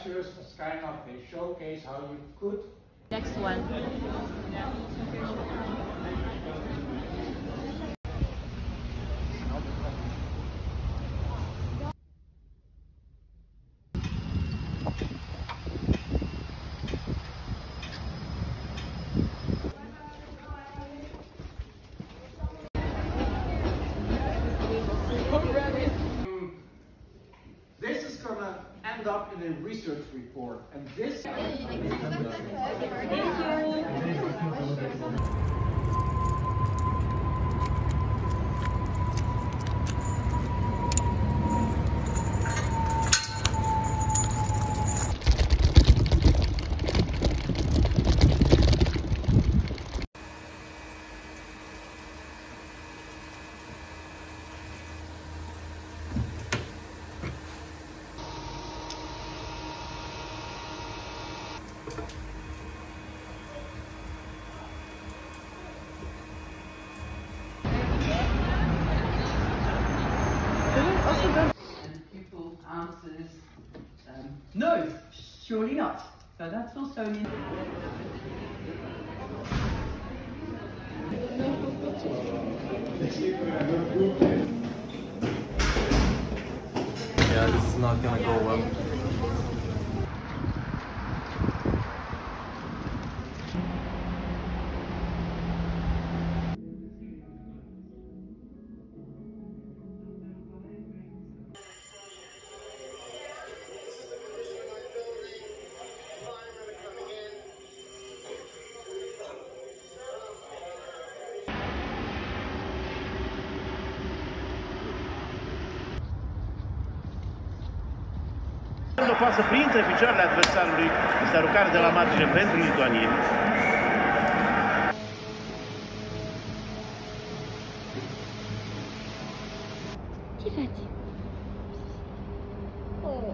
just as kind of a showcase how you could. Next one. This is gonna end up in a research report, and this. And people answers, no, surely not. So that's also an Yeah, this is not gonna go well. Pasă printre picioarele adversarului, este aruncare de la margine pentru lituanieni. Ce faci? Oh.